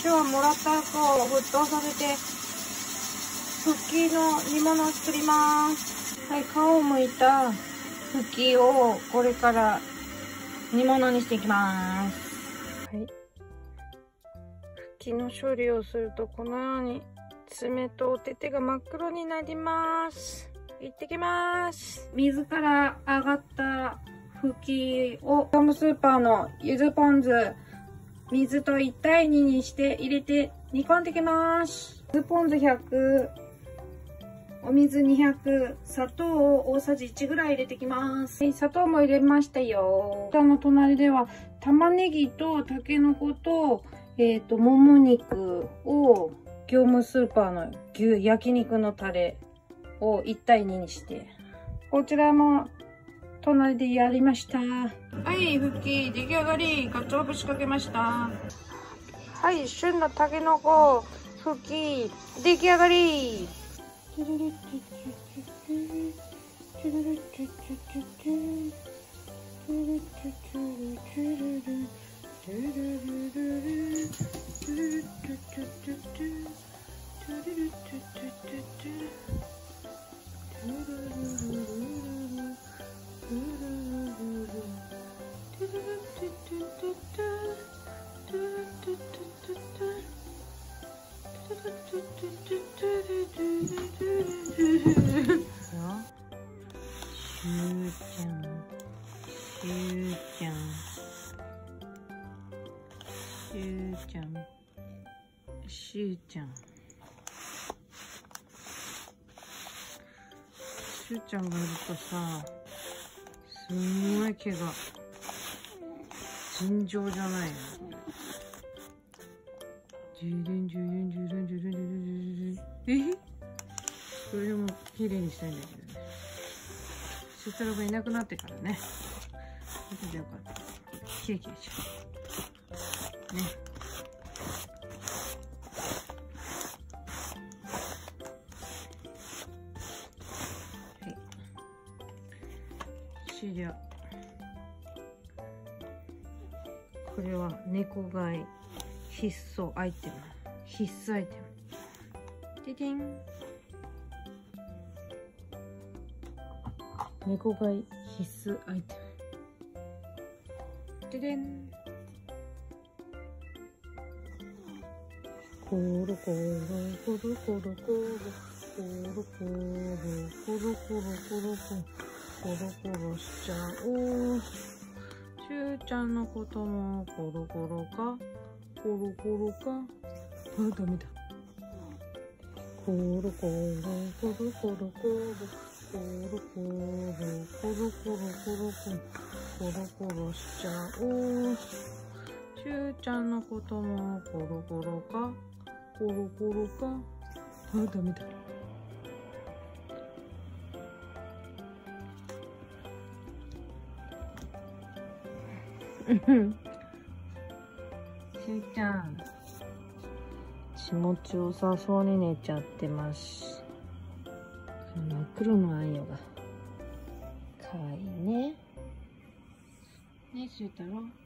今日はもらった後を沸騰させて、ふきの煮物を作ります。はい、皮を剥いたふきをこれから煮物にしていきます。はい。ふきの処理をするとこのように爪とお手手が真っ黒になります。いってきます。水から上がったふきを業務スーパーのゆずポン酢、水と1対2にして入れて煮込んでいきます。ゆずポン酢100、お水200、砂糖を大さじ1ぐらい入れていきます。はい、砂糖も入れましたよ。こちらの隣では玉ねぎとたけのこと、もも肉を業務スーパーの焼肉のタレを1対2にして、こちらも隣でやりました。はい、ふき出来上がり。鰹節かけました。はい、旬のたけのこ、ふき出来上がり。しゅうちゃんがいるとさ、すんごい毛が尋常じゃないよ。それでも綺麗にしたいんだけどね。シュタロがいなくなってからね。それでよかった。キレキレしちゃうね。終了。これは猫飼い必須アイテム。必須アイテム。ででん。猫飼い必須アイテム。ででん。コロコロコロコロコロコロコロコロコロコロコロコロしちゃおう。しゅうちゃんのこともコロコロかコロコロか。あ、ダメだ。コロコロコロコロコロコロコロコロコロコロコロしちゃおう。しゅうちゃんのこともコロコロかコロコロか。あ、ダメだ。しゅうちゃん、気持ちよさそうに寝ちゃってます。真っ黒のあんよがかわいいね。ね、しゅうたろう。